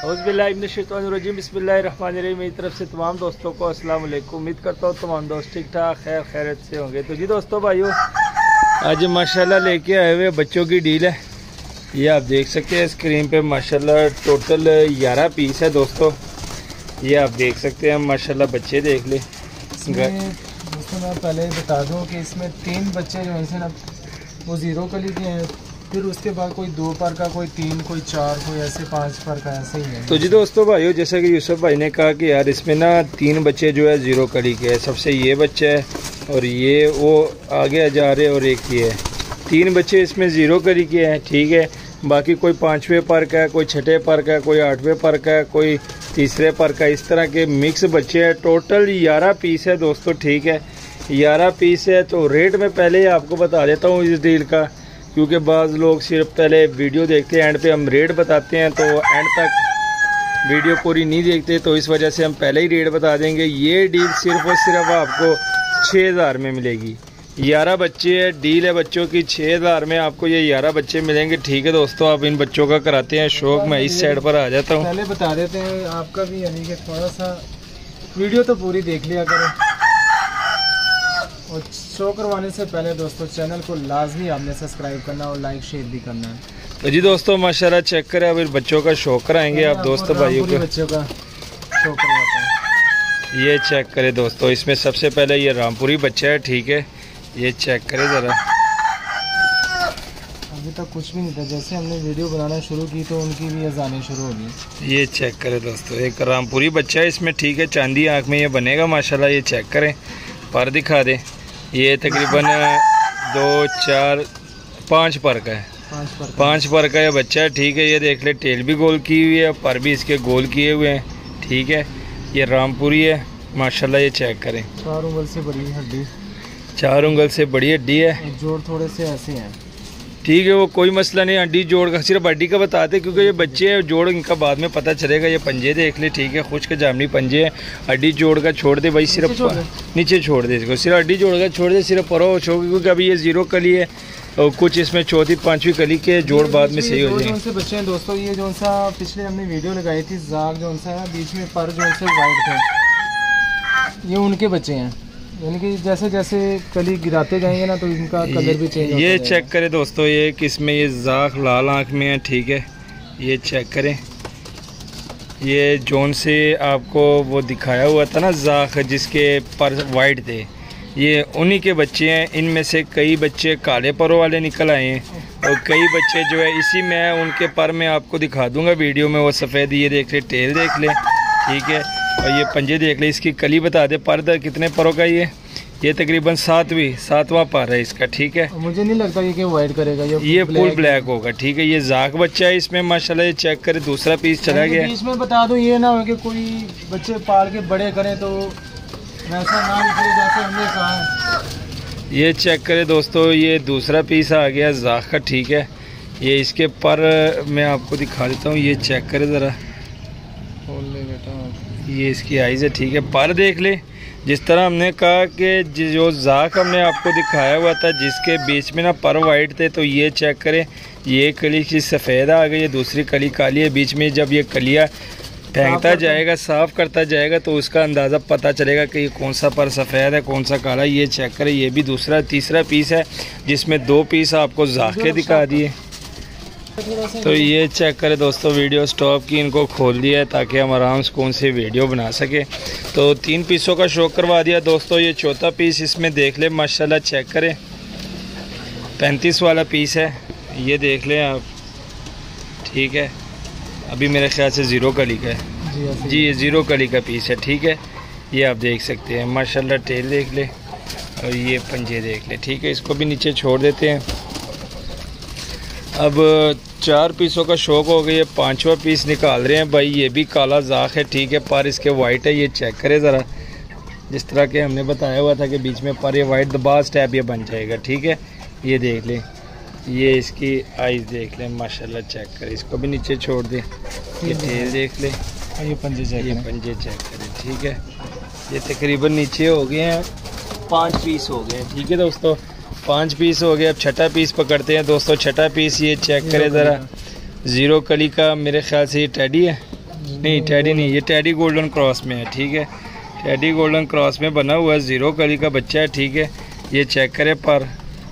औज़ुबिल्लाहिमिनश्शैतानिर्रजीम बिस्मिल्लाहिर्रहमानिर्रहीम। मेरी तरफ से तमाम दोस्तों को अस्सलाम वालेकुम। उम्मीद करता हूँ तमाम दोस्त ठीक ठाक खैरियत से होंगे। तो जी दोस्तों भाइयों, आज माशाल्लाह लेके आए हुए बच्चों की डील है। ये आप देख सकते हैं स्क्रीन पे माशाल्लाह टोटल 11 पीस है दोस्तों। ये आप देख सकते हैं माशाल्लाह, बच्चे देख ले। दोस्तों मैं पहले बता दूं कि इसमें 3 बच्चे जो हैं ना वो 0 कली के हैं, फिर उसके बाद कोई 2 पर का, कोई 3, कोई 4, कोई ऐसे 5 पर का, ऐसे ही है। तो जी दोस्तों भाइयों, जैसा कि यूसुफ भाई ने कहा कि यार इसमें ना 3 बच्चे जो है 0 कली के है। सबसे ये बच्चा है और ये वो आगे जा रहे और एक ये है। 3 बच्चे इसमें 0 कली के हैं, ठीक है। बाकी कोई 5वें पर का है, कोई 6ठे पर का है, कोई 8वें पर का है, कोई 3रे पर का, इस तरह के मिक्स बच्चे हैं। टोटल 11 पीस है दोस्तों, ठीक है। 11 पीस है। तो रेट मैं पहले ही आपको बता देता हूँ इस डील का, क्योंकि बाज़ लोग सिर्फ पहले वीडियो देखते हैं, एंड पे हम रेट बताते हैं तो एंड तक वीडियो पूरी नहीं देखते, तो इस वजह से हम पहले ही रेट बता देंगे। ये डील सिर्फ और सिर्फ आपको 6000 में मिलेगी। 11 बच्चे है, डील है बच्चों की। 6000 में आपको ये 11 बच्चे मिलेंगे, ठीक है दोस्तों। आप इन बच्चों का कराते हैं शौक। मैं इस साइड पर आ जाता हूँ, पहले बता देते हैं आपका भी, यानी कि थोड़ा सा वीडियो तो पूरी देख लिया करें। और शो करवाने से पहले दोस्तों चैनल को लाजमी आपने सब्सक्राइब करना और लाइक शेयर भी करना है। तो जी दोस्तों माशाल्लाह चेक करें, अब इन बच्चों का शौक कराएंगे आप दोस्तों भाइयों को। बच्चों का शो करवाते हैं। ये चेक करें दोस्तों, इसमें सबसे पहले ये रामपुरी बच्चा है, ठीक है। ये चेक करें ज़रा। अभी तक कुछ भी नहीं था, जैसे हमने वीडियो बनाना शुरू की तो उनकी भी अजानें शुरू हो गई। ये चेक करें दोस्तों, एक रामपुरी बच्चा है इसमें, ठीक है। चांदी आँख में ये बनेगा माशाल्लाह। ये चेक करें, पर दिखा दें। ये तकरीबन 2, 4, 5 पर का है। 5 पर का ये बच्चा है, ठीक है। ये देख ले, टेल भी गोल की हुई है, पर भी इसके गोल किए हुए हैं, ठीक है। ये रामपुरी है माशाल्लाह। ये चेक करें, 4 उंगल से बड़ी हड्डी, 4 उंगल से बड़ी हड्डी है। जोड़ थोड़े से ऐसे हैं, ठीक है। वो कोई मसला नहीं, हड्डी जोड़ का, सिर्फ हड्डी का बताते, क्योंकि ये बच्चे हैं, जोड़ इनका बाद में पता चलेगा। ये पंजे देख ले, ठीक है। खुश्क जामनी पंजे हैं। हड्डी जोड़ का छोड़ दे भाई, सिर्फ नीचे छोड़ दे इसको, सिर्फ हड्डी जोड़ का छोड़ दे, सिर्फ परो छोड़, क्योंकि अभी ये 0 कली है और कुछ इसमें 4वीं 5वीं कली के जोड़ बाद में सही हो जाएंगे। बच्चे हैं दोस्तों, ये जो सा पिछले हमने वीडियो लगाई थी, जाग जो सा बीच में पर जो से वाइट थे, ये उनके बच्चे हैं। यानी कि जैसे जैसे कली गिराते जाएंगे ना तो इनका कलर भी चेंज होता ये चेक करें दोस्तों, ये किसमें, ये जाख लाल आँख में है, ठीक है। ये चेक करें, ये जोन से आपको वो दिखाया हुआ था ना जाख, जिसके पर वाइट थे, ये उन्हीं के बच्चे हैं। इनमें से कई बच्चे काले परों वाले निकल आए हैं और कई बच्चे जो है इसी में है। उनके पर मैं आपको दिखा दूंगा वीडियो में, वो सफ़ेद। ये देख ले, टेल देख ले, ठीक है। और ये पंजे देख ले, इसकी कली बता दे, पर कितने परों का ये तकरीबन 7वां पर है इसका, ठीक है। मुझे नहीं लगता कि वाइट करेगा, ये फुल ब्लैक होगा, ठीक है। ये जाक बच्चा है इसमें माशाल्लाह। ये चेक करे, दूसरा पीस चला गया। इसमें बता दूं, ये ना हो कि कोई बच्चे पाल के बड़े करें तो वैसा ना निकले जैसे हमने कहा है। ये चेक करे दोस्तों, ये दूसरा पीस आ गया जाक का, ठीक है। ये इसके पर मैं आपको दिखा देता हूँ, ये चेक करे ज़रा, ये इसकी आइज़ है, ठीक है। पर देख ले, जिस तरह हमने कहा कि जो जाक हमने आपको दिखाया हुआ था, जिसके बीच में ना पर वाइट थे, तो ये चेक करें, ये कली की सफ़ेद आ गई है, दूसरी कली काली है। बीच में जब ये कलियाँ फेंकता जाएगा, साफ़ करता जाएगा, तो उसका अंदाज़ा पता चलेगा कि ये कौन सा पर सफ़ेद है, कौन सा काला। ये चेक करें, ये भी तीसरा पीस है, जिसमें 2 पीस आपको जाक के दिखा दिए। तो ये चेक करें दोस्तों, वीडियो स्टॉप की, इनको खोल दिया है ताकि हम आराम से कौन से वीडियो बना सके। तो 3 पीसों का शौक करवा दिया दोस्तों। ये 4था पीस इसमें देख ले माशाल्लाह, चेक करें, 35 वाला पीस है। ये देख लें आप, ठीक है। अभी मेरे ख्याल से 0 कली का है जी, ये 0 कली का पीस है, ठीक है। ये आप देख सकते हैं माशाल्लाह, टेल देख ले और ये पंजे देख ले, ठीक है। इसको भी नीचे छोड़ देते हैं। अब 4 पीसों का शौक हो गया, ये 5वां पीस निकाल रहे हैं भाई। ये भी काला जाख है, ठीक है। पर इसके वाइट है, ये चेक करें ज़रा, जिस तरह के हमने बताया हुआ था कि बीच में पर ये वाइट दबाज टैप ये बन जाएगा, ठीक है। ये देख लें, ये इसकी आइज़ देख लें माशाल्लाह, चेक करें। इसको भी नीचे छोड़ दें, ये टेल देख लें, ये पंजे चेक करें, ठीक है। ये तकरीबन नीचे हो गए हैं, 5 पीस हो गए हैं, ठीक है दोस्तों। 5 पीस हो गए। अब 6ठा पीस पकड़ते हैं दोस्तों। 6ठा पीस ये चेक करें ज़रा, 0 कली का, मेरे ख्याल से ये टेडी है नहीं टेडी नहीं, ये टेडी गोल्डन क्रॉस में है, ठीक है। टेडी गोल्डन क्रॉस में बना हुआ है, ज़ीरो कली का बच्चा है, ठीक है। ये चेक करें पर,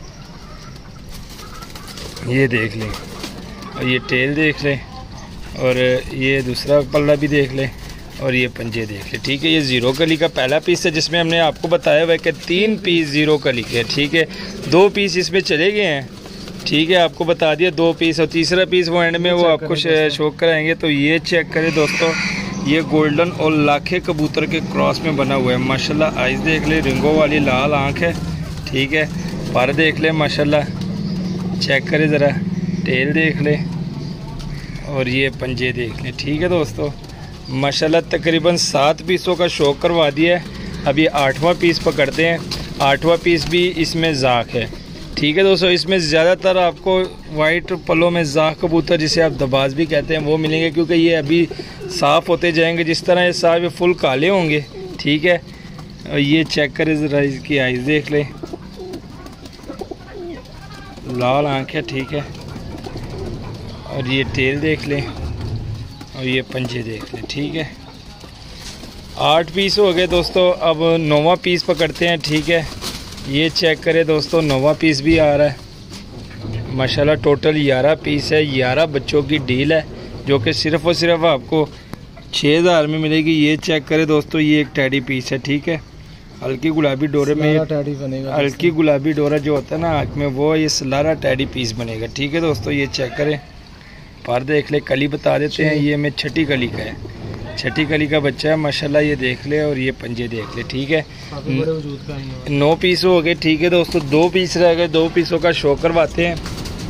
ये देख लें, और ये टेल देख लें, और ये दूसरा पल्ला भी देख लें, और ये पंजे देख लें, ठीक है। ये ज़ीरो कली का पहला पीस है जिसमें हमने आपको बताया हुआ है कि 3 पीस ज़ीरो कली के, ठीक है। 2 पीस इसमें चले गए हैं, ठीक है, आपको बता दिया 2 पीस, और तीसरा पीस वो एंड में वो आपको शो कराएंगे। तो ये चेक करें दोस्तों, ये गोल्डन और लाखे कबूतर के क्रॉस में बना हुआ है माशाल्लाह। आइज़ देख ले, रिंगों वाली लाल आँख है, ठीक है। पर देख ले माशाल्लाह, चेक करें ज़रा, टेल देख ले, और ये पंजे देख लें, ठीक है दोस्तों माशाल्लाह। तकरीबन 7 पीसों का शो करवा दिया है। अभी 8वां पीस पकड़ते हैं। 8वां पीस भी इसमें जाक है, ठीक है दोस्तों। इसमें ज़्यादातर आपको वाइट पलों में जाक कबूतर, जिसे आप दबाज भी कहते हैं, वो मिलेंगे, क्योंकि ये अभी साफ़ होते जाएंगे। जिस तरह ये साफ ये फुल काले होंगे, ठीक है। और ये चेक करें ज़रा, इसकी आइज़ देख लें, लाल आँख है, ठीक है। और ये टेल देख लें, और ये पंजे देख लें, ठीक है। 8 पीस हो गए दोस्तों। अब 9वां पीस पकड़ते हैं, ठीक है। ये चेक करें दोस्तों, 9वां पीस भी आ रहा है माशाल्लाह। टोटल 11 पीस है, 11 बच्चों की डील है, जो कि सिर्फ़ और सिर्फ आपको 6000 में मिलेगी। ये चेक करें दोस्तों, ये एक टैडी पीस है, ठीक है। हल्की गुलाबी डोरे में टैडी बनेगा, हल्की गुलाबी डोरा जो होता है ना आँख में, वो ये सलारा टैडी पीस बनेगा, ठीक है दोस्तों। ये चेक करें, पर देख ले, कली बता देते हैं, ये में छठी कली का है, छठी कली का बच्चा है माशाल्लाह। ये देख ले, और ये पंजे देख ले, ठीक है। 9 पीस हो गए, ठीक है दोस्तों। 2 पीस रह गए, 2 पीसों का शो करवाते हैं।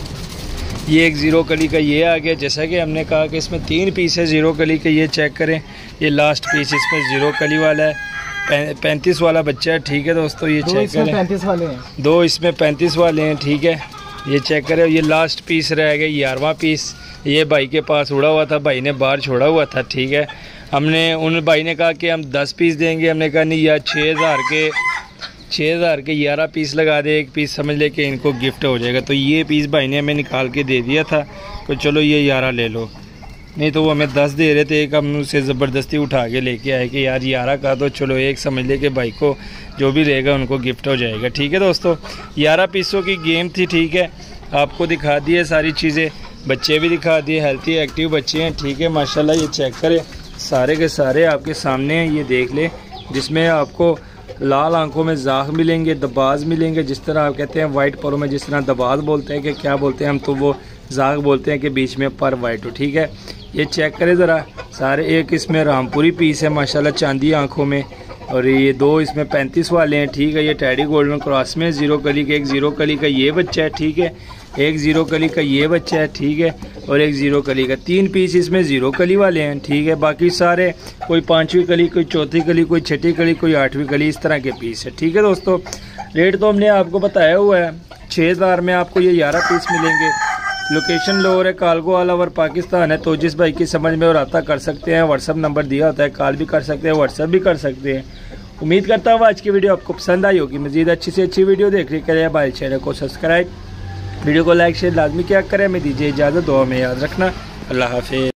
ये एक ज़ीरो कली का ये आ गया, जैसा कि हमने कहा कि इसमें 3 पीस है ज़ीरो कली के। ये चेक करें, ये लास्ट पीस इसमें ज़ीरो कली वाला है, 35 वाला बच्चा है, ठीक है दोस्तों। ये चेक करें, 35 वाले हैं, 2 इसमें 35 वाले हैं, ठीक है। ये चेक करें, ये लास्ट पीस रह गया, 11वां पीस। ये भाई के पास उड़ा हुआ था, भाई ने बाहर छोड़ा हुआ था, ठीक है। हमने उन भाई ने कहा कि हम 10 पीस देंगे, हमने कहा नहीं यार, 6000 के 11 पीस लगा दे, एक पीस समझ ले कि इनको गिफ्ट हो जाएगा। तो ये पीस भाई ने हमें निकाल के दे दिया था, तो चलो ये 11 ले लो, नहीं तो वो हमें 10 दे रहे थे। एक हम उसे ज़बरदस्ती उठा के लेके आए कि यार 11 का दो, चलो एक समझ ले कि भाई को जो भी रहेगा उनको गिफ्ट हो जाएगा, ठीक है दोस्तों। 11 पीसों की गेम थी, ठीक है। आपको दिखा दिए सारी चीज़ें, बच्चे भी दिखा दिए, हेल्थी एक्टिव बच्चे हैं, ठीक है माशाल्लाह। ये चेक करें, सारे के सारे आपके सामने हैं, ये देख लें। जिसमें आपको लाल आंखों में जाख मिलेंगे, दबाज मिलेंगे, जिस तरह आप कहते हैं वाइट परों में जिस तरह दबाज बोलते हैं कि क्या बोलते हैं हम, तो वो जाख बोलते हैं कि बीच में पर वाइट हो, ठीक है। ये चेक करें ज़रा, सारे एक इसमें रामपुरी पीस है माशाल्लाह, चांदी आंखों में, और ये 2 इसमें 35 वाले हैं, ठीक है। ये टैडी गोल्डन क्रॉस में ज़ीरो कली का, एक ज़ीरो कली का ये बच्चा है, ठीक है। एक ज़ीरो कली का ये बच्चा है, ठीक है। और एक ज़ीरो कली का, 3 पीस इसमें ज़ीरो कली वाले हैं, ठीक है। बाकी सारे कोई 5वीं कली, कोई 4थी कली, कोई 6ठी कली, कोई 8वीं कली, इस तरह के पीस है, ठीक है दोस्तों। रेट तो हमने आपको बताया हुआ है, 6000 में आपको ये 11 पीस मिलेंगे। लोकेशन लाहौर है, कालगो ऑल ओवर पाकिस्तान है। तो जिस भाई की समझ में और आता कर सकते हैं, व्हाट्सअप नंबर दिया होता है, कॉल भी कर सकते हैं, व्हाट्सअप भी कर सकते हैं। उम्मीद करता हूँ आज की वीडियो आपको पसंद आई होगी। मज़ीद अच्छी से अच्छी वीडियो देखने के लिए हमारे चैनल को सब्सक्राइब, वीडियो को लाइक शेयर लाजमी क्या करें। हमें दीजिए इजाज़त, दुआ में याद रखना। अल्लाह हाफिज़।